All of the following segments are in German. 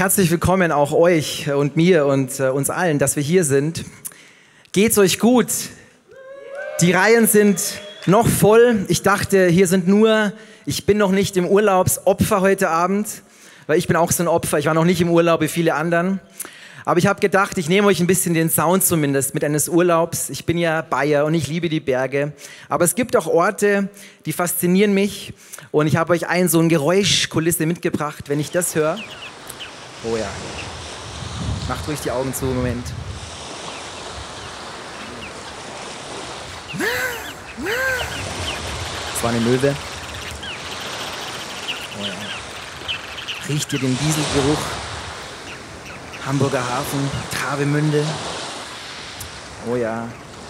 Herzlich willkommen auch euch und mir und uns allen, dass wir hier sind. Geht's euch gut? Die Reihen sind noch voll. Ich dachte, ich bin noch nicht im Urlaubsopfer heute Abend, weil ich bin auch so ein Opfer. Ich war noch nicht im Urlaub wie viele anderen. Aber ich habe gedacht, ich nehme euch ein bisschen den Sound zumindest mit eines Urlaubs. Ich bin ja Bayer und ich liebe die Berge. Aber es gibt auch Orte, die faszinieren mich. Und ich habe euch so eine Geräuschkulisse mitgebracht, wenn ich das höre. Oh ja. Macht ruhig die Augen zu, Moment. Das war eine Möwe. Oh ja. Riecht ihr den Dieselgeruch? Hamburger Hafen, Travemünde. Oh ja.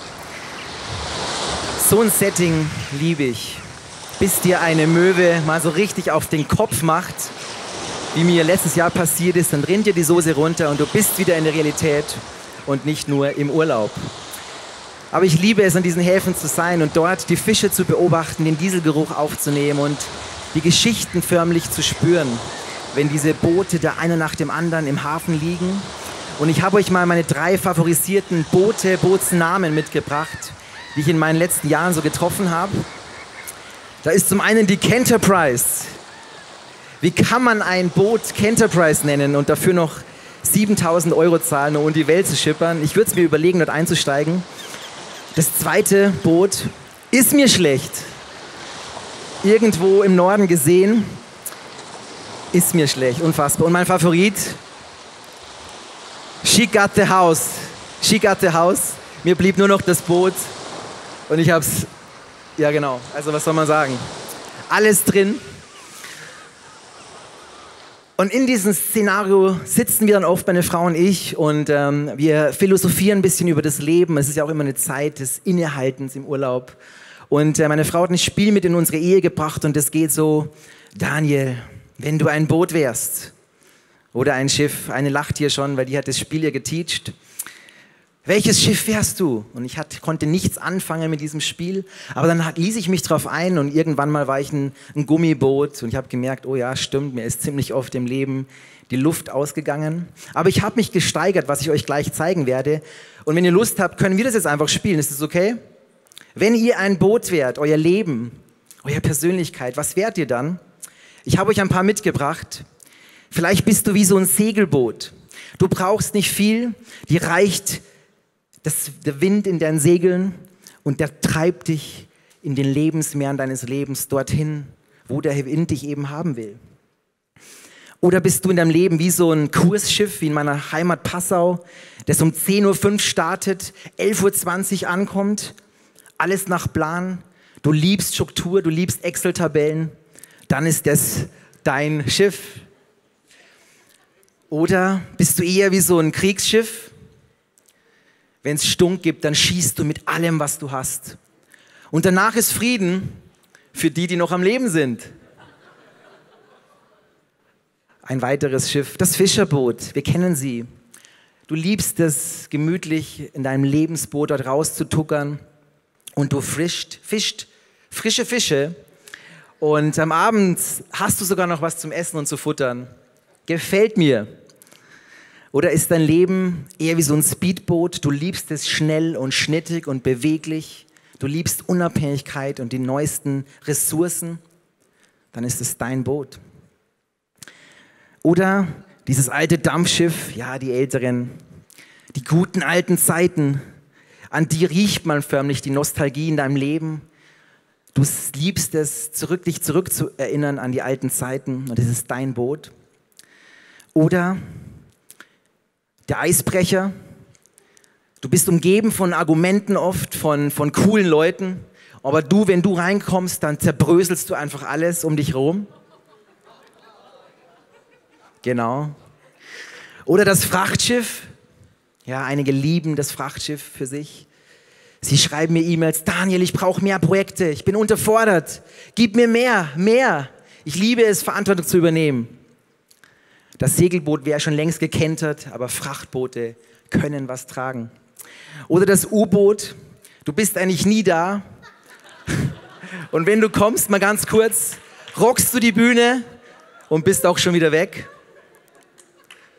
So ein Setting liebe ich. Bis dir eine Möwe mal so richtig auf den Kopf macht, wie mir letztes Jahr passiert ist, dann rinnt dir die Soße runter und du bist wieder in der Realität und nicht nur im Urlaub. Aber ich liebe es, an diesen Häfen zu sein und dort die Fische zu beobachten, den Dieselgeruch aufzunehmen und die Geschichten förmlich zu spüren, wenn diese Boote da einer nach dem anderen im Hafen liegen. Und ich habe euch mal meine 3 favorisierten Bootsnamen mitgebracht, die ich in meinen letzten Jahren so getroffen habe. Da ist zum einen die Canterprise. Wie kann man ein Boot Canterprise nennen und dafür noch 7.000 € zahlen, um die Welt zu schippern? Ich würde es mir überlegen, dort einzusteigen. Das zweite Boot ist mir schlecht. Irgendwo im Norden gesehen, ist mir schlecht, unfassbar. Und mein Favorit, She got the house. She got the house. Mir blieb nur noch das Boot und ich hab's, ja genau, also was soll man sagen? Alles drin. Und in diesem Szenario sitzen wir dann oft, meine Frau und ich, und wir philosophieren ein bisschen über das Leben. Es ist ja auch immer eine Zeit des Innehaltens im Urlaub. Und meine Frau hat ein Spiel mit in unsere Ehe gebracht und das geht so: Daniel, wenn du ein Boot wärst oder ein Schiff, eine lacht hier schon, weil die hat das Spiel ja geteacht. Welches Schiff wärst du? Und ich konnte nichts anfangen mit diesem Spiel, aber dann ließ ich mich drauf ein und irgendwann mal war ich ein Gummiboot und ich habe gemerkt, oh ja, stimmt, mir ist ziemlich oft im Leben die Luft ausgegangen. Aber ich habe mich gesteigert, was ich euch gleich zeigen werde. Und wenn ihr Lust habt, können wir das jetzt einfach spielen. Ist das okay? Wenn ihr ein Boot wärt, euer Leben, eure Persönlichkeit, was wärt ihr dann? Ich habe euch ein paar mitgebracht. Vielleicht bist du wie so ein Segelboot. Du brauchst nicht viel, dir reicht der Wind in deinen Segeln und der treibt dich in den Lebensmeeren deines Lebens dorthin, wo der Wind dich eben haben will. Oder bist du in deinem Leben wie so ein Kursschiff, wie in meiner Heimat Passau, das um 10:05 Uhr startet, 11:20 Uhr ankommt, alles nach Plan, du liebst Struktur, du liebst Excel-Tabellen, dann ist das dein Schiff. Oder bist du eher wie so ein Kriegsschiff? Wenn es Stunk gibt, dann schießt du mit allem, was du hast. Und danach ist Frieden für die, die noch am Leben sind. Ein weiteres Schiff, das Fischerboot, wir kennen sie. Du liebst es, gemütlich in deinem Lebensboot dort rauszutuckern und du fischst frische Fische und am Abend hast du sogar noch was zum Essen und zu futtern. Gefällt mir. Oder ist dein Leben eher wie so ein Speedboot? Du liebst es schnell und schnittig und beweglich. Du liebst Unabhängigkeit und die neuesten Ressourcen. Dann ist es dein Boot. Oder dieses alte Dampfschiff, ja, die Älteren, die guten alten Zeiten. An die riecht man förmlich, die Nostalgie in deinem Leben. Du liebst es, dich zurück zu erinnern an die alten Zeiten und es ist dein Boot. Oder der Eisbrecher. Du bist umgeben von Argumenten oft, von coolen Leuten, aber wenn du reinkommst, dann zerbröselst du einfach alles um dich herum. Genau. Oder das Frachtschiff. Ja, einige lieben das Frachtschiff für sich. Sie schreiben mir E-Mails: Daniel, ich brauche mehr Projekte, ich bin unterfordert, gib mir mehr. Ich liebe es, Verantwortung zu übernehmen. Das Segelboot wäre schon längst gekentert, aber Frachtboote können was tragen. Oder das U-Boot, du bist eigentlich nie da. Und wenn du kommst, mal ganz kurz, rockst du die Bühne und bist auch schon wieder weg.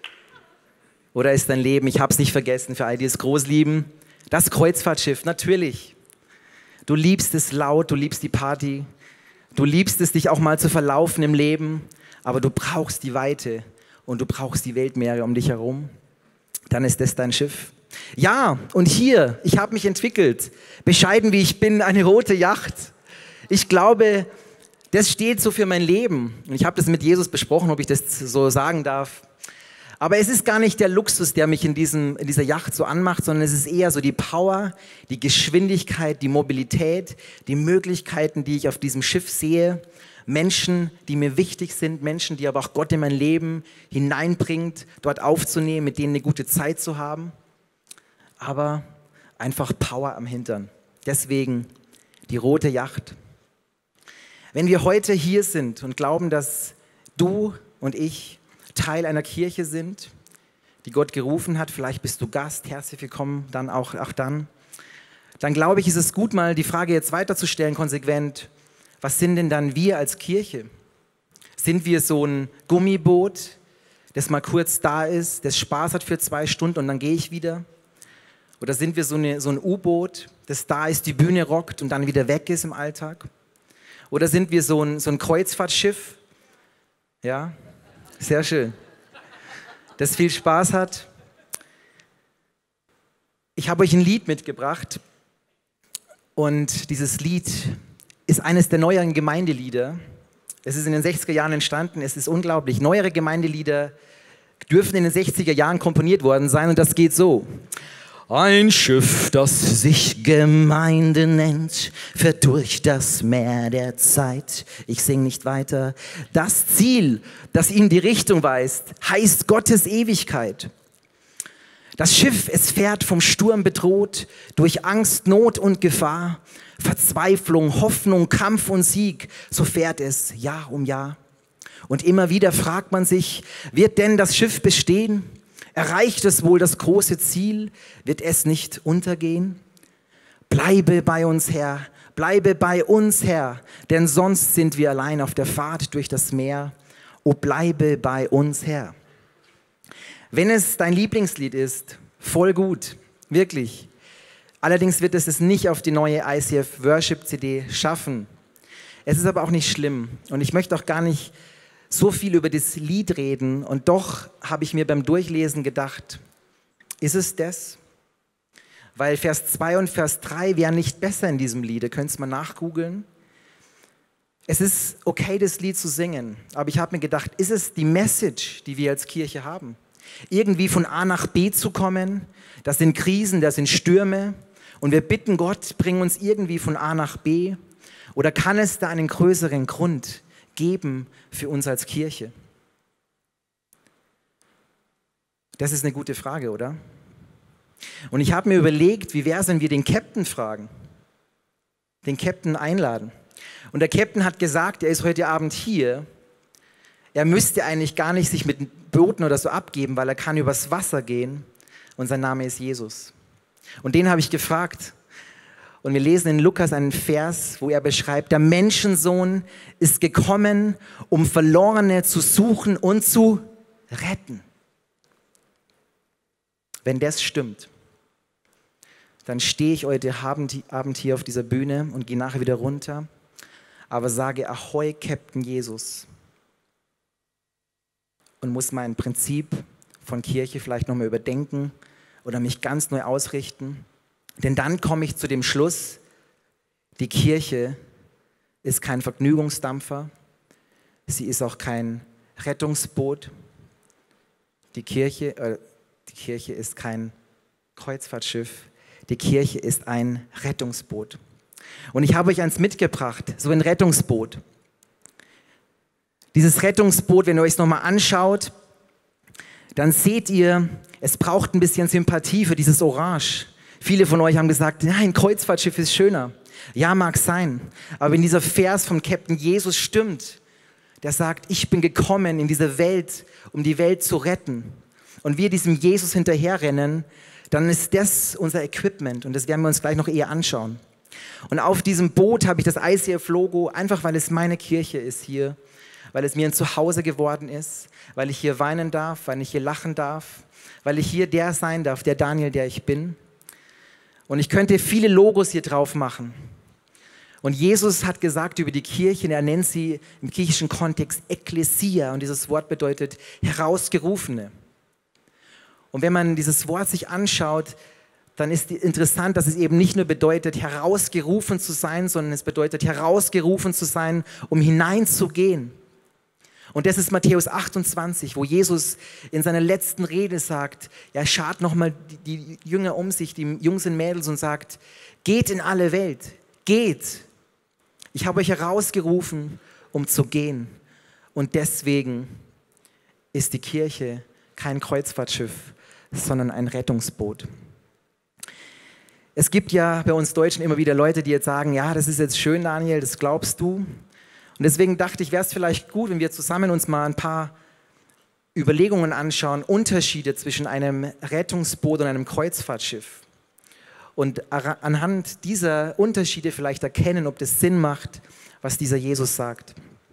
Oder ist dein Leben, ich habe es nicht vergessen, für all die es groß lieben, das Kreuzfahrtschiff, natürlich. Du liebst es laut, du liebst die Party, du liebst es, dich auch mal zu verlaufen im Leben, aber du brauchst die Weite und du brauchst die Weltmeere um dich herum. Dann ist das dein Schiff. Ja, und hier, ich habe mich entwickelt, bescheiden wie ich bin, eine rote Yacht. Ich glaube, das steht so für mein Leben. Und ich habe das mit Jesus besprochen, ob ich das so sagen darf. Aber es ist gar nicht der Luxus, der mich in dieser Yacht so anmacht, sondern es ist eher so die Power, die Geschwindigkeit, die Mobilität, die Möglichkeiten, die ich auf diesem Schiff sehe. Menschen, die mir wichtig sind, Menschen, die aber auch Gott in mein Leben hineinbringt, dort aufzunehmen, mit denen eine gute Zeit zu haben. Aber einfach Power am Hintern. Deswegen die rote Yacht. Wenn wir heute hier sind und glauben, dass du und ich Teil einer Kirche sind, die Gott gerufen hat, vielleicht bist du Gast, herzlich willkommen, dann auch dann glaube ich, ist es gut, mal die Frage jetzt weiterzustellen, konsequent, was sind denn dann wir als Kirche? Sind wir so ein Gummiboot, das mal kurz da ist, das Spaß hat für 2 Stunden und dann gehe ich wieder? Oder sind wir so ein U-Boot, das da ist, die Bühne rockt und dann wieder weg ist im Alltag? Oder sind wir so ein Kreuzfahrtschiff? Ja, sehr schön. Das viel Spaß hat. Ich habe euch ein Lied mitgebracht und dieses Lied ist eines der neueren Gemeindelieder. Es ist in den 60er Jahren entstanden, es ist unglaublich. Neuere Gemeindelieder dürfen in den 60er Jahren komponiert worden sein und das geht so. Ein Schiff, das sich Gemeinde nennt, fährt durch das Meer der Zeit. Ich singe nicht weiter. Das Ziel, das ihm die Richtung weist, heißt Gottes Ewigkeit. Das Schiff, es fährt vom Sturm bedroht, durch Angst, Not und Gefahr, Verzweiflung, Hoffnung, Kampf und Sieg, so fährt es Jahr um Jahr. Und immer wieder fragt man sich, wird denn das Schiff bestehen? Erreicht es wohl das große Ziel? Wird es nicht untergehen? Bleibe bei uns, Herr, bleibe bei uns, Herr, denn sonst sind wir allein auf der Fahrt durch das Meer. O bleibe bei uns, Herr. Wenn es dein Lieblingslied ist, voll gut, wirklich. Allerdings wird es nicht auf die neue ICF Worship CD schaffen. Es ist aber auch nicht schlimm und ich möchte auch gar nicht so viel über das Lied reden und doch habe ich mir beim Durchlesen gedacht, ist es das? Weil Vers 2 und Vers 3 wären nicht besser in diesem Lied, ihr könnt es mal nachgoogeln. Es ist okay, das Lied zu singen, aber ich habe mir gedacht, ist es die Message, die wir als Kirche haben? Irgendwie von A nach B zu kommen, das sind Krisen, das sind Stürme und wir bitten Gott, bring uns irgendwie von A nach B oder kann es da einen größeren Grund geben für uns als Kirche? Das ist eine gute Frage, oder? Und ich habe mir überlegt, wie wäre es, wenn wir den Captain fragen, den Captain einladen. Und der Captain hat gesagt, er ist heute Abend hier, er müsste eigentlich gar nicht sich mit Booten oder so abgeben, weil er kann übers Wasser gehen und sein Name ist Jesus. Und den habe ich gefragt. Und wir lesen in Lukas einen Vers, wo er beschreibt, der Menschensohn ist gekommen, um Verlorene zu suchen und zu retten. Wenn das stimmt, dann stehe ich heute Abend hier auf dieser Bühne und gehe nachher wieder runter, aber sage Ahoi, Captain Jesus. Und muss mein Prinzip von Kirche vielleicht nochmal überdenken oder mich ganz neu ausrichten. Denn dann komme ich zu dem Schluss, die Kirche ist kein Vergnügungsdampfer, sie ist auch kein Rettungsboot, die Kirche ist kein Kreuzfahrtschiff, die Kirche ist ein Rettungsboot. Und ich habe euch eins mitgebracht, so ein Rettungsboot. Dieses Rettungsboot, wenn ihr euch es nochmal anschaut, dann seht ihr, es braucht ein bisschen Sympathie für dieses Orange. Viele von euch haben gesagt, ja, ein Kreuzfahrtschiff ist schöner. Ja, mag sein. Aber wenn dieser Vers vom Captain Jesus stimmt, der sagt, ich bin gekommen in diese Welt, um die Welt zu retten. Und wir diesem Jesus hinterherrennen, dann ist das unser Equipment. Und das werden wir uns gleich noch eher anschauen. Und auf diesem Boot habe ich das ICF-Logo, einfach weil es meine Kirche ist hier, weil es mir ein Zuhause geworden ist, weil ich hier weinen darf, weil ich hier lachen darf, weil ich hier der sein darf, der Daniel, der ich bin. Und ich könnte viele Logos hier drauf machen. Und Jesus hat gesagt über die Kirche, und er nennt sie im griechischen Kontext Ekklesia, und dieses Wort bedeutet Herausgerufene. Und wenn man dieses Wort sich anschaut, dann ist interessant, dass es eben nicht nur bedeutet, herausgerufen zu sein, sondern es bedeutet, herausgerufen zu sein, um hineinzugehen. Und das ist Matthäus 28, wo Jesus in seiner letzten Rede sagt, er schart nochmal die Jünger um sich, die Jungs und Mädels, und sagt, geht in alle Welt, geht. Ich habe euch herausgerufen, um zu gehen. Und deswegen ist die Kirche kein Kreuzfahrtschiff, sondern ein Rettungsboot. Es gibt ja bei uns Deutschen immer wieder Leute, die jetzt sagen, ja, das ist jetzt schön, Daniel, das glaubst du. Und deswegen dachte ich, wäre es vielleicht gut, wenn wir zusammen uns mal ein paar Überlegungen anschauen, Unterschiede zwischen einem Rettungsboot und einem Kreuzfahrtschiff. Und anhand dieser Unterschiede vielleicht erkennen, ob das Sinn macht, was dieser Jesus sagt.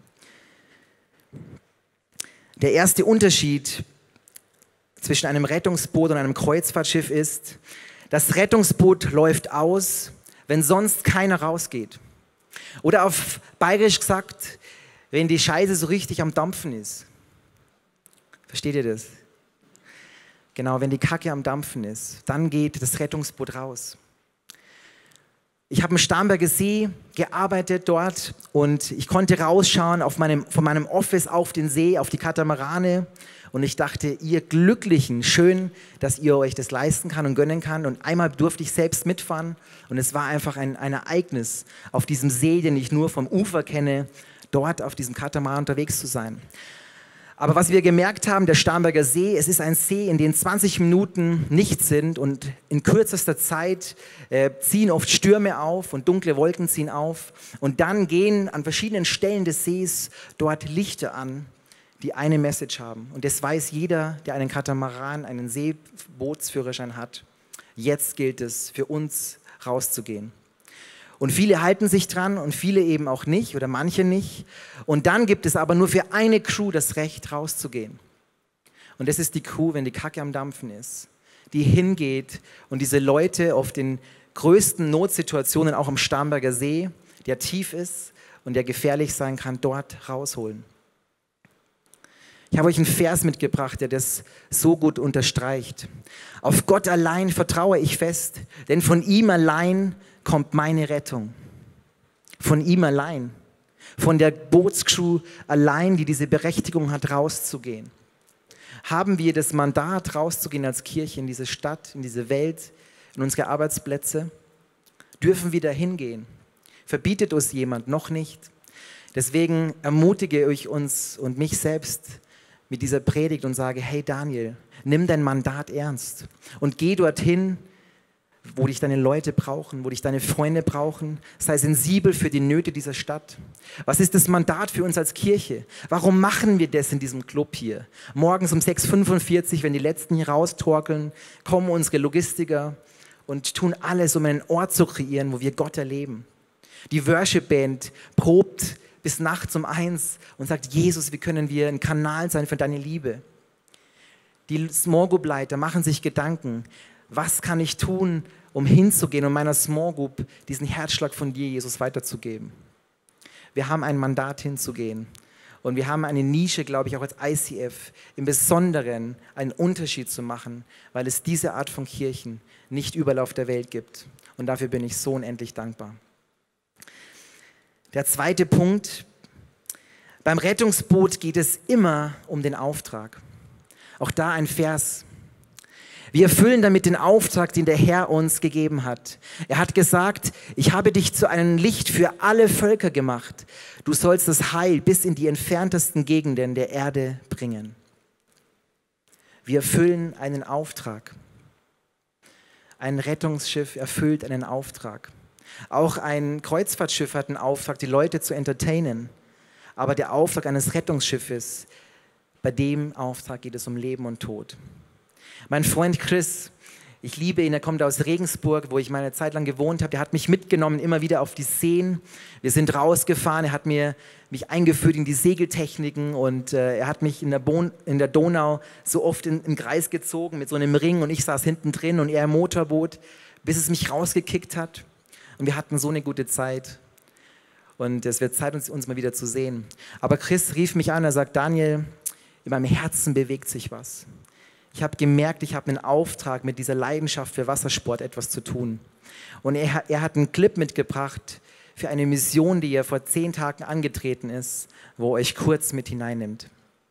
Der erste Unterschied zwischen einem Rettungsboot und einem Kreuzfahrtschiff ist, das Rettungsboot läuft aus, wenn sonst keiner rausgeht. Oder auf Bayerisch gesagt, wenn die Scheiße so richtig am Dampfen ist. Versteht ihr das? Genau, wenn die Kacke am Dampfen ist, dann geht das Rettungsboot raus. Ich habe am Starnberger See gearbeitet dort und ich konnte rausschauen von meinem Office auf den See, auf die Katamarane. Und ich dachte, ihr Glücklichen, schön, dass ihr euch das leisten kann und gönnen kann. Und einmal durfte ich selbst mitfahren und es war einfach ein Ereignis, auf diesem See, den ich nur vom Ufer kenne, dort auf diesem Katamaran unterwegs zu sein. Aber was wir gemerkt haben, der Starnberger See, es ist ein See, in dem 20 Minuten nichts sind und in kürzester Zeit ziehen oft Stürme auf und dunkle Wolken ziehen auf. Und dann gehen an verschiedenen Stellen des Sees dort Lichter an, die eine Message haben. Und das weiß jeder, der einen Katamaran, einen Seebootsführerschein hat. Jetzt gilt es für uns rauszugehen. Und viele halten sich dran und viele eben auch nicht oder manche nicht. Und dann gibt es aber nur für eine Crew das Recht, rauszugehen. Und das ist die Crew, wenn die Kacke am Dampfen ist, die hingeht und diese Leute auf den größten Notsituationen, auch am Starnberger See, der tief ist und der gefährlich sein kann, dort rausholen. Ich habe euch einen Vers mitgebracht, der das so gut unterstreicht. Auf Gott allein vertraue ich fest, denn von ihm allein kommt meine Rettung. Von ihm allein. Von der Bootscrew allein, die diese Berechtigung hat, rauszugehen. Haben wir das Mandat, rauszugehen als Kirche in diese Stadt, in diese Welt, in unsere Arbeitsplätze? Dürfen wir da hingehen? Verbietet uns jemand? Noch nicht. Deswegen ermutige ich uns und mich selbst mit dieser Predigt und sage, hey Daniel, nimm dein Mandat ernst und geh dorthin, wo dich deine Leute brauchen, wo dich deine Freunde brauchen. Sei sensibel für die Nöte dieser Stadt. Was ist das Mandat für uns als Kirche? Warum machen wir das in diesem Club hier? Morgens um 6:45 Uhr, wenn die Letzten hier raustorkeln, kommen unsere Logistiker und tun alles, um einen Ort zu kreieren, wo wir Gott erleben. Die Worship-Band probt bis nachts um 1 und sagt, Jesus, wie können wir ein Kanal sein für deine Liebe? Die Small Group-Leiter machen sich Gedanken, was kann ich tun, um hinzugehen und meiner Small Group diesen Herzschlag von dir, Jesus, weiterzugeben? Wir haben ein Mandat hinzugehen und wir haben eine Nische, glaube ich, auch als ICF, im Besonderen einen Unterschied zu machen, weil es diese Art von Kirchen nicht überall auf der Welt gibt. Und dafür bin ich so unendlich dankbar. Der zweite Punkt, beim Rettungsboot geht es immer um den Auftrag. Auch da ein Vers. Wir erfüllen damit den Auftrag, den der Herr uns gegeben hat. Er hat gesagt, ich habe dich zu einem Licht für alle Völker gemacht. Du sollst das Heil bis in die entferntesten Gegenden der Erde bringen. Wir erfüllen einen Auftrag. Ein Rettungsschiff erfüllt einen Auftrag. Auch ein Kreuzfahrtschiff hat einen Auftrag, die Leute zu entertainen. Aber der Auftrag eines Rettungsschiffes, bei dem Auftrag geht es um Leben und Tod. Mein Freund Chris, Ich liebe ihn, er kommt aus Regensburg, wo ich meine Zeit lang gewohnt habe. Er hat mich mitgenommen, immer wieder auf die Seen. Wir sind rausgefahren, er hat mich eingeführt in die Segeltechniken und er hat mich in der Donau so oft im Kreis gezogen mit so einem Ring und ich saß hinten drin und er im Motorboot, bis es mich rausgekickt hat. Und wir hatten so eine gute Zeit. Und es wird Zeit, uns mal wieder zu sehen. Aber Chris rief mich an, er sagt, Daniel, in meinem Herzen bewegt sich was. Ich habe gemerkt, ich habe einen Auftrag, mit dieser Leidenschaft für Wassersport etwas zu tun. Und er hat einen Clip mitgebracht für eine Mission, die er vor 10 Tagen angetreten ist, wo er euch kurz mit hineinnimmt.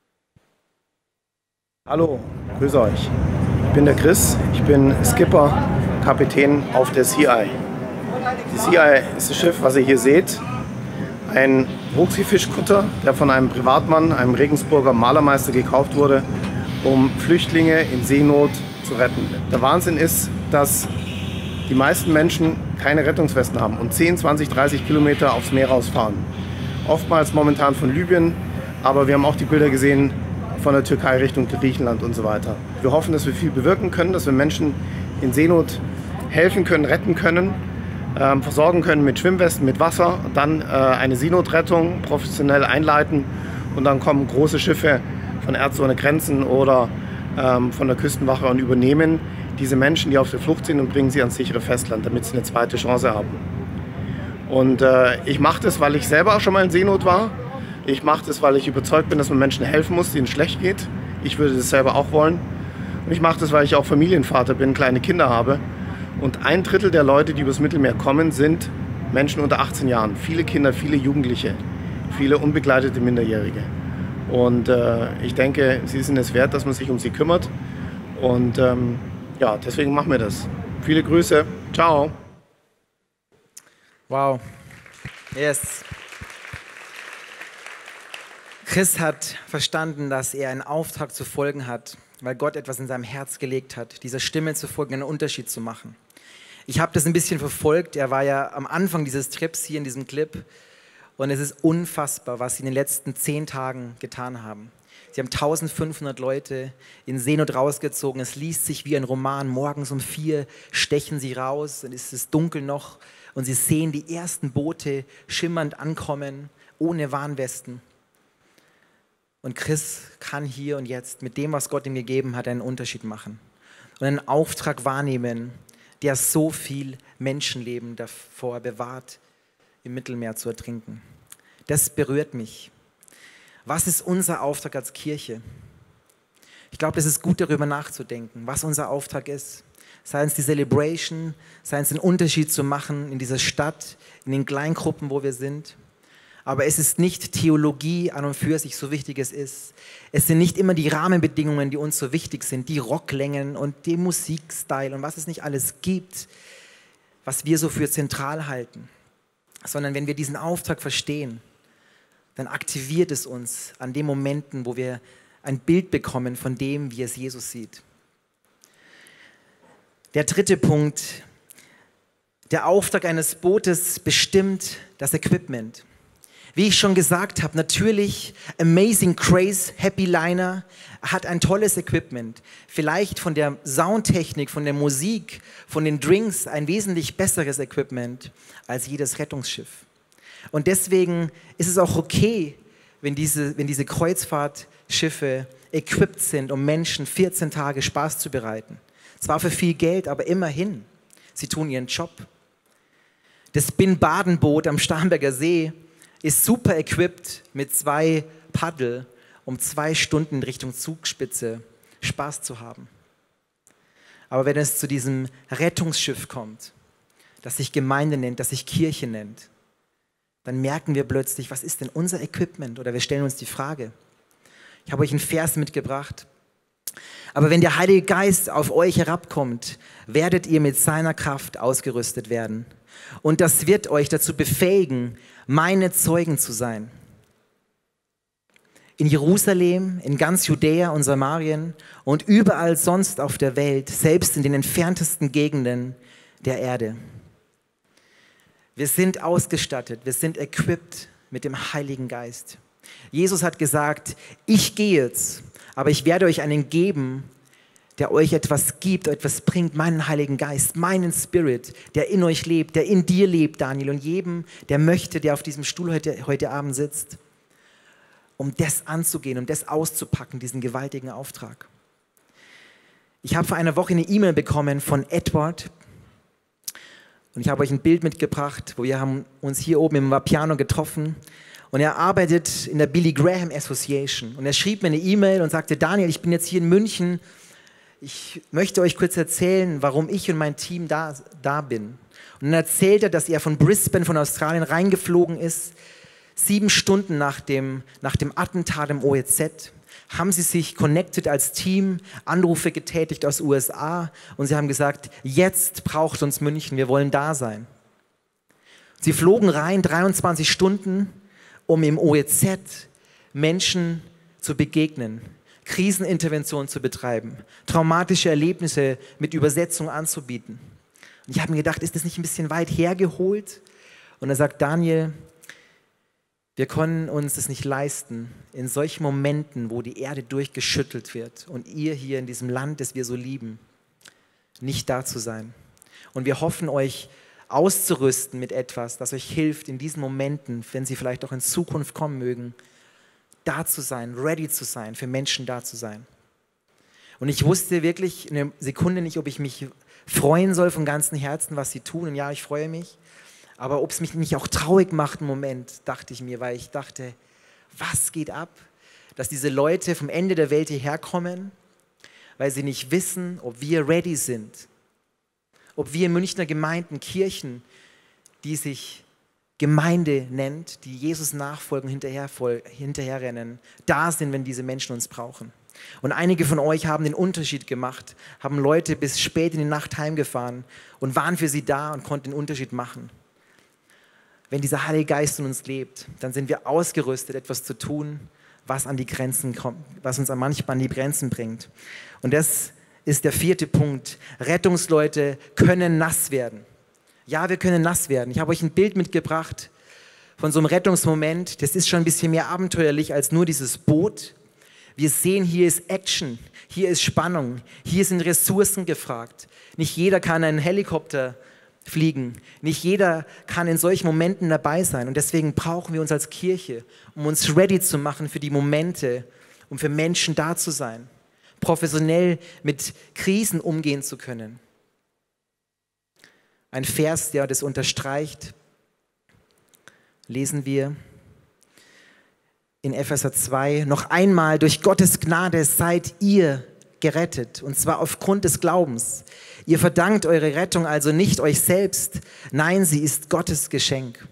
Hallo, grüße euch. Ich bin der Chris, ich bin Skipper, Kapitän auf der Sea Eye. Die Sea Eye ist das Schiff, was ihr hier seht. Ein Hochseefischkutter, der von einem Privatmann, einem Regensburger Malermeister gekauft wurde, um Flüchtlinge in Seenot zu retten. Der Wahnsinn ist, dass die meisten Menschen keine Rettungswesten haben und 10, 20, 30 Kilometer aufs Meer rausfahren. Oftmals momentan von Libyen, aber wir haben auch die Bilder gesehen von der Türkei Richtung Griechenland und so weiter. Wir hoffen, dass wir viel bewirken können, dass wir Menschen in Seenot helfen können, retten können, versorgen können mit Schwimmwesten, mit Wasser, dann eine Seenotrettung professionell einleiten und dann kommen große Schiffe von Ärzte ohne Grenzen oder von der Küstenwache und übernehmen diese Menschen, die auf der Flucht sind und bringen sie ans sichere Festland, damit sie eine zweite Chance haben. Und ich mache das, weil ich selber auch schon mal in Seenot war. Ich mache das, weil ich überzeugt bin, dass man Menschen helfen muss, denen es schlecht geht. Ich würde das selber auch wollen. Und ich mache das, weil ich auch Familienvater bin, kleine Kinder habe. Und 1/3 der Leute, die übers Mittelmeer kommen, sind Menschen unter 18 Jahren. Viele Kinder, viele Jugendliche, viele unbegleitete Minderjährige. Und ich denke, sie sind es wert, dass man sich um sie kümmert. Und ja, deswegen machen wir das. Viele Grüße. Ciao. Wow. Yes. Chris hat verstanden, dass er einen Auftrag zu folgen hat, weil Gott etwas in seinem Herz gelegt hat, dieser Stimme zu folgen, einen Unterschied zu machen. Ich habe das ein bisschen verfolgt. Er war ja am Anfang dieses Trips hier in diesem Clip. Und es ist unfassbar, was sie in den letzten 10 Tagen getan haben. Sie haben 1500 Leute in Seenot rausgezogen. Es liest sich wie ein Roman. Morgens um 4 stechen sie raus, dann ist es dunkel noch und sie sehen die ersten Boote schimmernd ankommen, ohne Warnwesten. Und Chris kann hier und jetzt mit dem, was Gott ihm gegeben hat, einen Unterschied machen und einen Auftrag wahrnehmen, der so viel Menschenleben davor bewahrt, im Mittelmeer zu ertrinken. Das berührt mich. Was ist unser Auftrag als Kirche? Ich glaube, es ist gut, darüber nachzudenken, was unser Auftrag ist. Sei es die Celebration, sei es den Unterschied zu machen in dieser Stadt, in den Kleingruppen, wo wir sind. Aber es ist nicht Theologie an und für sich, so wichtig es ist. Es sind nicht immer die Rahmenbedingungen, die uns so wichtig sind, die Rocklängen und die Musikstil und was es nicht alles gibt, was wir so für zentral halten. Sondern wenn wir diesen Auftrag verstehen, dann aktiviert es uns an den Momenten, wo wir ein Bild bekommen von dem, wie es Jesus sieht. Der 3. Punkt, der Auftrag eines Bootes bestimmt das Equipment. Wie ich schon gesagt habe, natürlich Amazing Grace Happy Liner hat ein tolles Equipment. Vielleicht von der Soundtechnik, von der Musik, von den Drinks ein wesentlich besseres Equipment als jedes Rettungsschiff. Und deswegen ist es auch okay, wenn diese Kreuzfahrtschiffe equipped sind, um Menschen 14 Tage Spaß zu bereiten. Zwar für viel Geld, aber immerhin, sie tun ihren Job. Das Bin-Baden-Boot am Starnberger See ist super equipped mit 2 Paddel, um 2 Stunden Richtung Zugspitze Spaß zu haben. Aber wenn es zu diesem Rettungsschiff kommt, das sich Gemeinde nennt, das sich Kirche nennt, dann merken wir plötzlich, was ist denn unser Equipment? Oder wir stellen uns die Frage. Ich habe euch einen Vers mitgebracht. Aber wenn der Heilige Geist auf euch herabkommt, werdet ihr mit seiner Kraft ausgerüstet werden. Und das wird euch dazu befähigen, meine Zeugen zu sein. In Jerusalem, in ganz Judäa und Samarien und überall sonst auf der Welt, selbst in den entferntesten Gegenden der Erde. Wir sind ausgestattet, wir sind equipped mit dem Heiligen Geist. Jesus hat gesagt, ich gehe jetzt, aber ich werde euch einen geben, der euch etwas gibt, etwas bringt, meinen Heiligen Geist, meinen Spirit, der in euch lebt, der in dir lebt, Daniel, und jedem, der möchte, der auf diesem Stuhl heute Abend sitzt, um das anzugehen, um das auszupacken, diesen gewaltigen Auftrag. Ich habe vor einer Woche eine E-Mail bekommen von Edward und ich habe euch ein Bild mitgebracht, wo wir haben uns hier oben im Vapiano getroffen und er arbeitet in der Billy Graham Association und er schrieb mir eine E-Mail und sagte, Daniel, ich bin jetzt hier in München, ich möchte euch kurz erzählen, warum ich und mein Team da bin. Und dann erzählt er, dass er von Brisbane, von Australien reingeflogen ist, 7 Stunden nach dem Attentat im OEZ, haben sie sich connected als Team, Anrufe getätigt aus USA und sie haben gesagt, jetzt braucht uns München, wir wollen da sein. Sie flogen rein, 23 Stunden, um im OEZ Menschen zu begegnen, Krisenintervention zu betreiben, traumatische Erlebnisse mit Übersetzung anzubieten. Und ich habe mir gedacht, ist das nicht ein bisschen weit hergeholt? Und er sagt, Daniel, wir können uns das nicht leisten, in solchen Momenten, wo die Erde durchgeschüttelt wird und ihr hier in diesem Land, das wir so lieben, nicht da zu sein. Und wir hoffen, euch auszurüsten mit etwas, das euch hilft, in diesen Momenten, wenn sie vielleicht auch in Zukunft kommen mögen, da zu sein, ready zu sein, für Menschen da zu sein. Und ich wusste wirklich eine Sekunde nicht, ob ich mich freuen soll von ganzem Herzen, was sie tun. Und ja, ich freue mich. Aber ob es mich nicht auch traurig macht, einen Moment, dachte ich mir, weil ich dachte, was geht ab? Dass diese Leute vom Ende der Welt hierher kommen, weil sie nicht wissen, ob wir ready sind. Ob wir Münchner Gemeinden, Kirchen, die sich Gemeinde nennt, die Jesus nachfolgen, hinterherrennen, da sind, wenn diese Menschen uns brauchen. Und einige von euch haben den Unterschied gemacht, haben Leute bis spät in die Nacht heimgefahren und waren für sie da und konnten den Unterschied machen. Wenn dieser Heilige Geist in uns lebt, dann sind wir ausgerüstet, etwas zu tun, was an die Grenzen kommt, was uns manchmal an die Grenzen bringt. Und das ist der 4. Punkt. Rettungsleute können nass werden. Ja, wir können nass werden. Ich habe euch ein Bild mitgebracht von so einem Rettungsmoment. Das ist schon ein bisschen mehr abenteuerlich als nur dieses Boot. Wir sehen, hier ist Action, hier ist Spannung, hier sind Ressourcen gefragt. Nicht jeder kann einen Helikopter fliegen. Nicht jeder kann in solchen Momenten dabei sein. Und deswegen brauchen wir uns als Kirche, um uns ready zu machen für die Momente, um für Menschen da zu sein, professionell mit Krisen umgehen zu können. Ein Vers, der das unterstreicht, lesen wir in Epheser 2, noch einmal, durch Gottes Gnade seid ihr gerettet, und zwar aufgrund des Glaubens. Ihr verdankt eure Rettung also nicht euch selbst, nein, sie ist Gottes Geschenk.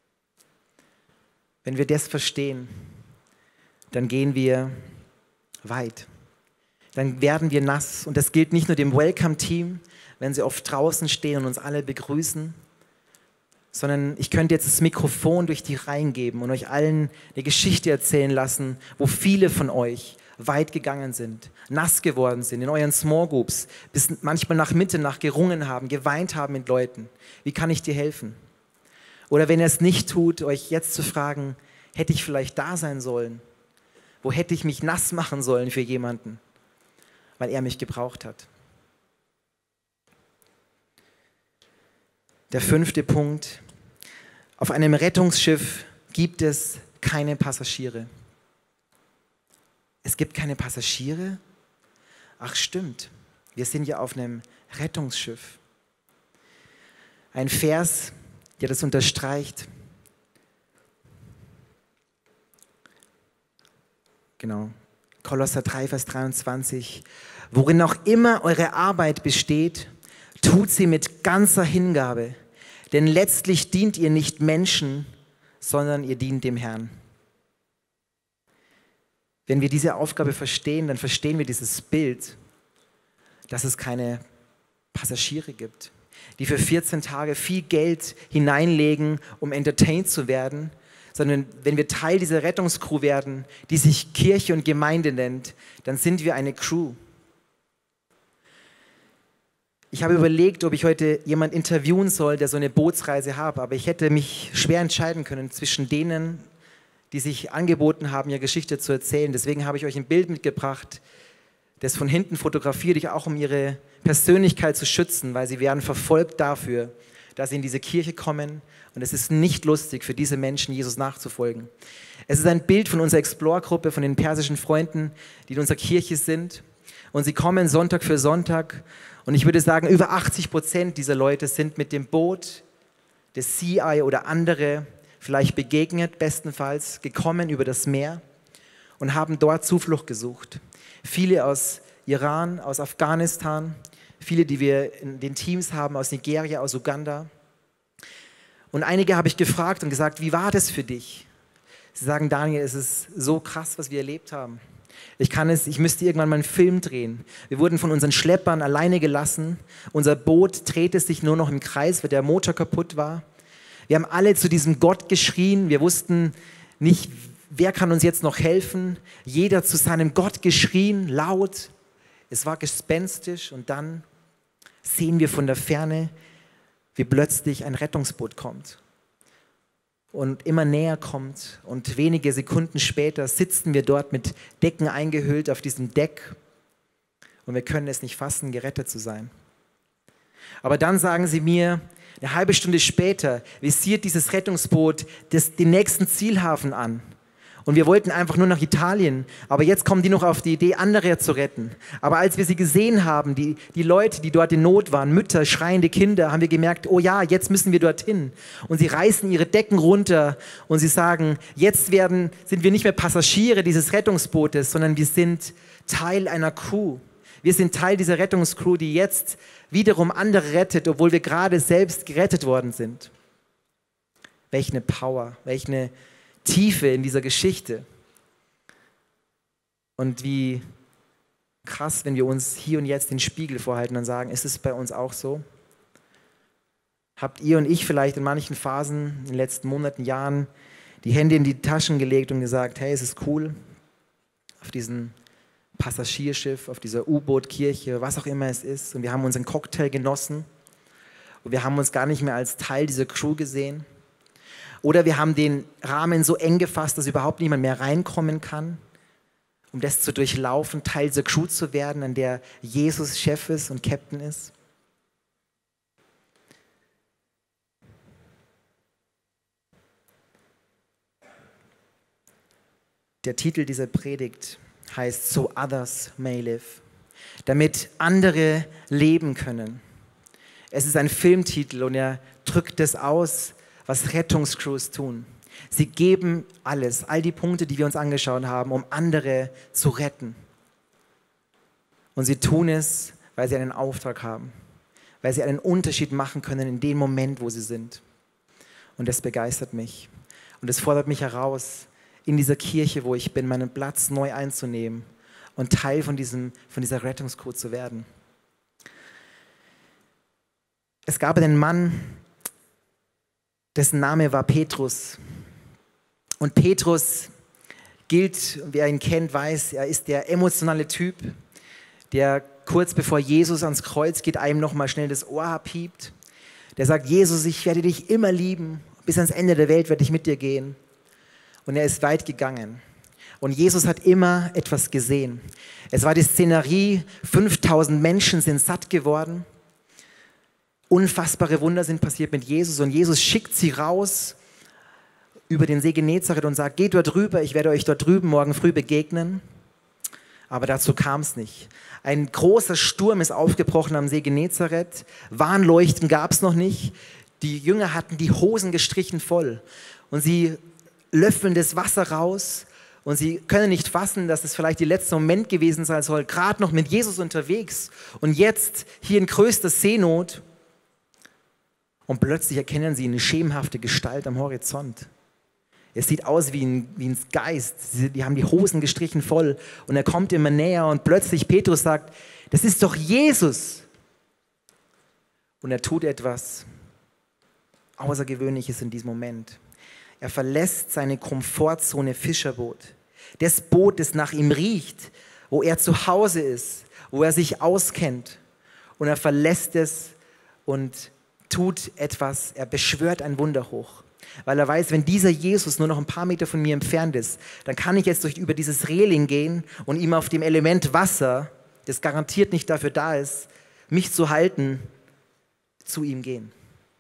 Wenn wir das verstehen, dann gehen wir weit. Dann werden wir nass, und das gilt nicht nur dem Welcome-Team, wenn sie oft draußen stehen und uns alle begrüßen, sondern ich könnte jetzt das Mikrofon durch die Reihen geben und euch allen eine Geschichte erzählen lassen, wo viele von euch weit gegangen sind, nass geworden sind, in euren Small Groups, bis manchmal nach Mitternacht gerungen haben, geweint haben mit Leuten. Wie kann ich dir helfen? Oder wenn er es nicht tut, euch jetzt zu fragen, hätte ich vielleicht da sein sollen? Wo hätte ich mich nass machen sollen für jemanden? Weil er mich gebraucht hat. Der 5. Punkt. Auf einem Rettungsschiff gibt es keine Passagiere. Es gibt keine Passagiere? Ach stimmt, wir sind ja auf einem Rettungsschiff. Ein Vers, der das unterstreicht. Genau, Kolosser 3, Vers 23. Worin auch immer eure Arbeit besteht, tut sie mit ganzer Hingabe, denn letztlich dient ihr nicht Menschen, sondern ihr dient dem Herrn. Wenn wir diese Aufgabe verstehen, dann verstehen wir dieses Bild, dass es keine Passagiere gibt, die für 14 Tage viel Geld hineinlegen, um entertained zu werden, sondern wenn wir Teil dieser Rettungscrew werden, die sich Kirche und Gemeinde nennt, dann sind wir eine Crew. Ich habe überlegt, ob ich heute jemanden interviewen soll, der so eine Bootsreise hat, aber ich hätte mich schwer entscheiden können zwischen denen, die sich angeboten haben, ihre Geschichte zu erzählen. Deswegen habe ich euch ein Bild mitgebracht, das von hinten fotografiert ich auch, um ihre Persönlichkeit zu schützen, weil sie werden verfolgt dafür, dass sie in diese Kirche kommen. Und es ist nicht lustig für diese Menschen, Jesus nachzufolgen. Es ist ein Bild von unserer Explore-Gruppe, von den persischen Freunden, die in unserer Kirche sind. Und sie kommen Sonntag für Sonntag. Und ich würde sagen, über 80% dieser Leute sind mit dem Boot des CI oder andere vielleicht begegnet, bestenfalls gekommen über das Meer und haben dort Zuflucht gesucht. Viele aus Iran, aus Afghanistan, viele, die wir in den Teams haben, aus Nigeria, aus Uganda. Und einige habe ich gefragt und gesagt, wie war das für dich? Sie sagen, Daniel, es ist so krass, was wir erlebt haben. Ich müsste irgendwann mal einen Film drehen. Wir wurden von unseren Schleppern alleine gelassen. Unser Boot drehte sich nur noch im Kreis, weil der Motor kaputt war. Wir haben alle zu diesem Gott geschrien. Wir wussten nicht, wer kann uns jetzt noch helfen. Jeder zu seinem Gott geschrien, laut. Es war gespenstisch und dann sehen wir von der Ferne, wie plötzlich ein Rettungsboot kommt und immer näher kommt. Und wenige Sekunden später sitzen wir dort mit Decken eingehüllt auf diesem Deck und wir können es nicht fassen, gerettet zu sein. Aber dann sagen sie mir, eine halbe Stunde später visiert dieses Rettungsboot den nächsten Zielhafen an. Und wir wollten einfach nur nach Italien, aber jetzt kommen die noch auf die Idee, andere zu retten. Aber als wir sie gesehen haben, die Leute, die dort in Not waren, Mütter, schreiende Kinder, haben wir gemerkt, oh ja, jetzt müssen wir dorthin. Und sie reißen ihre Decken runter und sie sagen, jetzt sind wir nicht mehr Passagiere dieses Rettungsbootes, sondern wir sind Teil einer Crew. Wir sind Teil dieser Rettungscrew, die jetzt wiederum andere rettet, obwohl wir gerade selbst gerettet worden sind. Welch eine Power, welch eine Tiefe in dieser Geschichte. Und wie krass, wenn wir uns hier und jetzt den Spiegel vorhalten und sagen, ist es bei uns auch so? Habt ihr und ich vielleicht in manchen Phasen, in den letzten Monaten, Jahren, die Hände in die Taschen gelegt und gesagt, hey, es ist cool, auf diesem Passagierschiff, auf dieser U-Boot-Kirche, was auch immer es ist, und wir haben unseren Cocktail genossen und wir haben uns gar nicht mehr als Teil dieser Crew gesehen. Oder wir haben den Rahmen so eng gefasst, dass überhaupt niemand mehr reinkommen kann, um das zu durchlaufen, Teil dieser Crew zu werden, an der Jesus Chef ist und Captain ist. Der Titel dieser Predigt heißt So Others May Live, damit andere leben können. Es ist ein Filmtitel und er drückt das aus, was Rettungscrews tun. Sie geben alles, all die Punkte, die wir uns angeschaut haben, um andere zu retten. Und sie tun es, weil sie einen Auftrag haben, weil sie einen Unterschied machen können in dem Moment, wo sie sind. Und das begeistert mich. Und es fordert mich heraus, in dieser Kirche, wo ich bin, meinen Platz neu einzunehmen und Teil von dieser Rettungscrew zu werden. Es gab einen Mann, dessen Name war Petrus. Und Petrus gilt, wer ihn kennt, weiß, er ist der emotionale Typ, der kurz bevor Jesus ans Kreuz geht, einem nochmal schnell das Ohr abhiebt. Der sagt, Jesus, ich werde dich immer lieben, bis ans Ende der Welt werde ich mit dir gehen. Und er ist weit gegangen. Und Jesus hat immer etwas gesehen. Es war die Szenerie, 5000 Menschen sind satt geworden. Unfassbare Wunder sind passiert mit Jesus und Jesus schickt sie raus über den See Genezareth und sagt, geht dort rüber, ich werde euch dort drüben morgen früh begegnen. Aber dazu kam es nicht. Ein großer Sturm ist aufgebrochen am See Genezareth, Warnleuchten gab es noch nicht. Die Jünger hatten die Hosen gestrichen voll und sie löffeln das Wasser raus und sie können nicht fassen, dass es vielleicht der letzte Moment gewesen sein soll, gerade noch mit Jesus unterwegs und jetzt hier in größter Seenot. Und plötzlich erkennen sie eine schemenhafte Gestalt am Horizont. Es sieht aus wie ein Geist. Die haben die Hosen gestrichen voll. Und er kommt immer näher und plötzlich Petrus sagt, das ist doch Jesus. Und er tut etwas Außergewöhnliches in diesem Moment. Er verlässt seine Komfortzone Fischerboot. Das Boot, das nach ihm riecht, wo er zu Hause ist, wo er sich auskennt. Und er verlässt es und tut etwas, er beschwört ein Wunder hoch. Weil er weiß, wenn dieser Jesus nur noch ein paar Meter von mir entfernt ist, dann kann ich jetzt über dieses Reling gehen und ihm auf dem Element Wasser das garantiert nicht dafür da ist, mich zu halten, zu ihm gehen.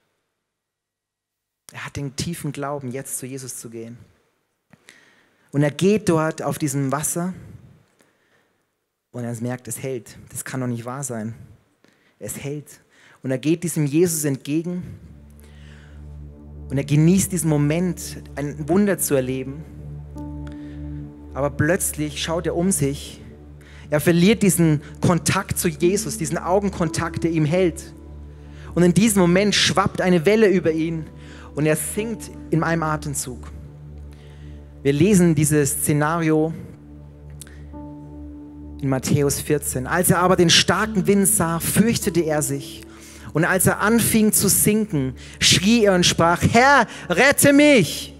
Er hat den tiefen Glauben, jetzt zu Jesus zu gehen. Und er geht dort auf diesem Wasser und er merkt, es hält. Das kann doch nicht wahr sein. Es hält. Und er geht diesem Jesus entgegen und er genießt diesen Moment, ein Wunder zu erleben. Aber plötzlich schaut er um sich. Er verliert diesen Kontakt zu Jesus, diesen Augenkontakt, der ihm hält. Und in diesem Moment schwappt eine Welle über ihn und er sinkt in einem Atemzug. Wir lesen dieses Szenario in Matthäus 14. Als er aber den starken Wind sah, fürchtete er sich. Und als er anfing zu sinken, schrie er und sprach: Herr, rette mich!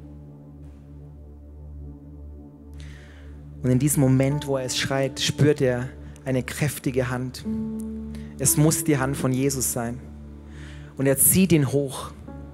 Und in diesem Moment, wo er es schreit, spürt er eine kräftige Hand. Es muss die Hand von Jesus sein. Und er zieht ihn hoch.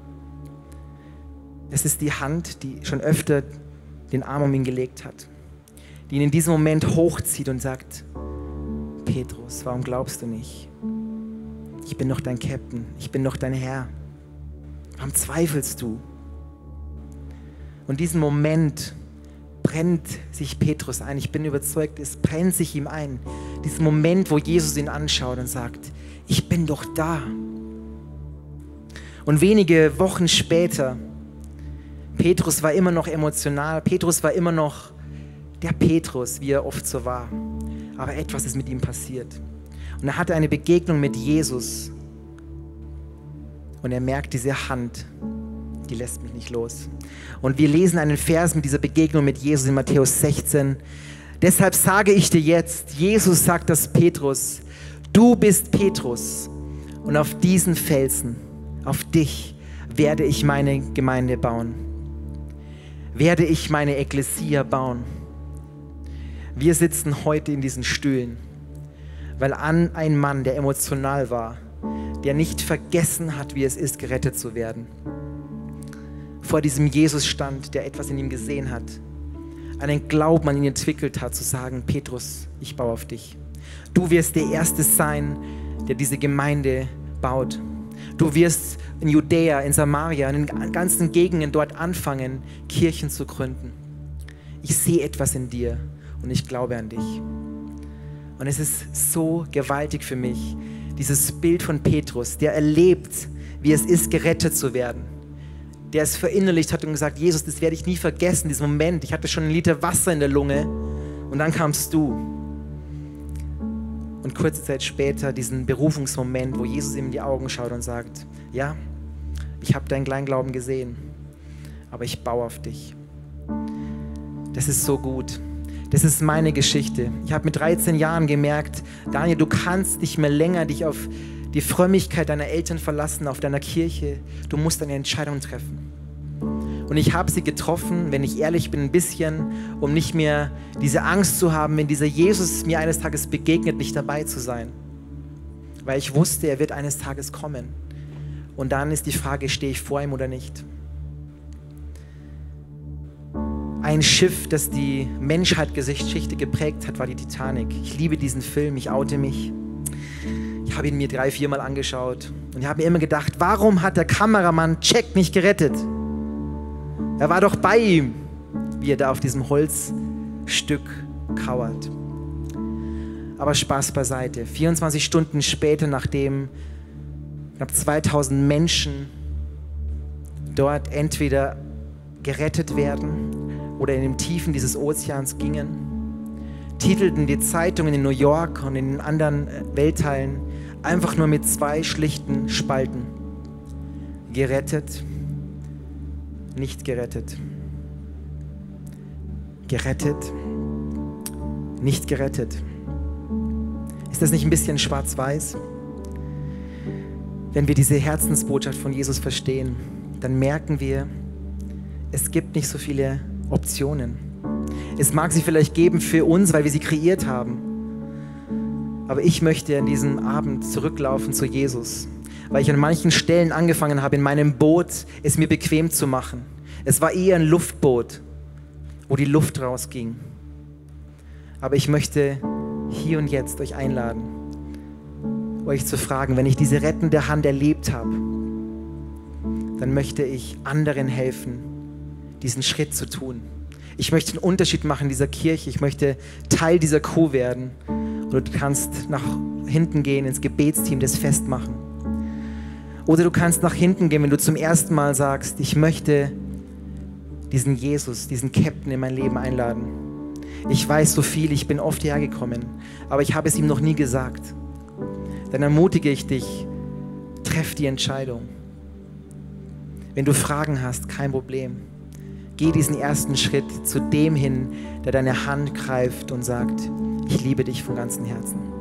Es ist die Hand, die schon öfter den Arm um ihn gelegt hat, die ihn in diesem Moment hochzieht und sagt: Petrus, warum glaubst du nicht? Ich bin doch dein Captain, ich bin doch dein Herr. Warum zweifelst du? Und diesen Moment brennt sich Petrus ein. Ich bin überzeugt, es brennt sich ihm ein. Diesen Moment, wo Jesus ihn anschaut und sagt: Ich bin doch da. Und wenige Wochen später, Petrus war immer noch emotional, Petrus war immer noch der Petrus, wie er oft so war. Aber etwas ist mit ihm passiert. Und er hatte eine Begegnung mit Jesus. Und er merkt, diese Hand, die lässt mich nicht los. Und wir lesen einen Vers mit dieser Begegnung mit Jesus in Matthäus 16. Deshalb sage ich dir jetzt, Jesus sagt das Petrus: Du bist Petrus. Und auf diesen Felsen, auf dich, werde ich meine Gemeinde bauen. Werde ich meine Ekklesia bauen. Wir sitzen heute in diesen Stühlen, weil ein Mann, der emotional war, der nicht vergessen hat, wie es ist, gerettet zu werden, vor diesem Jesus stand, der etwas in ihm gesehen hat, einen Glauben an ihn entwickelt hat, zu sagen: Petrus, ich baue auf dich. Du wirst der Erste sein, der diese Gemeinde baut. Du wirst in Judäa, in Samaria, in den ganzen Gegenden dort anfangen, Kirchen zu gründen. Ich sehe etwas in dir und ich glaube an dich. Und es ist so gewaltig für mich, dieses Bild von Petrus, der erlebt, wie es ist, gerettet zu werden. Der es verinnerlicht hat und gesagt: Jesus, das werde ich nie vergessen, diesen Moment. Ich hatte schon 1 Liter Wasser in der Lunge und dann kamst du. Und kurze Zeit später diesen Berufungsmoment, wo Jesus ihm in die Augen schaut und sagt: Ja, ich habe deinen kleinen Glauben gesehen, aber ich baue auf dich. Das ist so gut. Das ist meine Geschichte. Ich habe mit 13 Jahren gemerkt: Daniel, du kannst nicht mehr länger dich auf die Frömmigkeit deiner Eltern verlassen, auf deiner Kirche. Du musst eine Entscheidung treffen. Und ich habe sie getroffen, wenn ich ehrlich bin, ein bisschen, um nicht mehr diese Angst zu haben, wenn dieser Jesus mir eines Tages begegnet, nicht dabei zu sein. Weil ich wusste, er wird eines Tages kommen. Und dann ist die Frage, stehe ich vor ihm oder nicht? Ein Schiff, das die Menschheitsgeschichte geprägt hat, war die Titanic. Ich liebe diesen Film, ich oute mich. Ich habe ihn mir 3-4 Mal angeschaut und ich habe mir immer gedacht: Warum hat der Kameramann Jack nicht gerettet? Er war doch bei ihm, wie er da auf diesem Holzstück kauert. Aber Spaß beiseite. 24 Stunden später, nachdem knapp 2000 Menschen dort entweder gerettet werden oder in den Tiefen dieses Ozeans gingen, titelten die Zeitungen in New York und in den anderen Weltteilen einfach nur mit 2 schlichten Spalten: gerettet, nicht gerettet. Gerettet, nicht gerettet. Ist das nicht ein bisschen schwarz-weiß? Wenn wir diese Herzensbotschaft von Jesus verstehen, dann merken wir, es gibt nicht so viele Optionen. Es mag sie vielleicht geben für uns, weil wir sie kreiert haben. Aber ich möchte an diesem Abend zurücklaufen zu Jesus, weil ich an manchen Stellen angefangen habe, in meinem Boot es mir bequem zu machen. Es war eher ein Luftboot, wo die Luft rausging. Aber ich möchte hier und jetzt euch einladen, euch zu fragen, wenn ich diese rettende Hand erlebt habe, dann möchte ich anderen helfen, diesen Schritt zu tun. Ich möchte einen Unterschied machen in dieser Kirche. Ich möchte Teil dieser Crew werden. Oder du kannst nach hinten gehen, ins Gebetsteam das festmachen. Oder du kannst nach hinten gehen, wenn du zum ersten Mal sagst, ich möchte diesen Jesus, diesen Captain in mein Leben einladen. Ich weiß so viel, ich bin oft hergekommen, aber ich habe es ihm noch nie gesagt. Dann ermutige ich dich, treff die Entscheidung. Wenn du Fragen hast, kein Problem. Geh diesen ersten Schritt zu dem hin, der deine Hand greift und sagt, ich liebe dich von ganzem Herzen.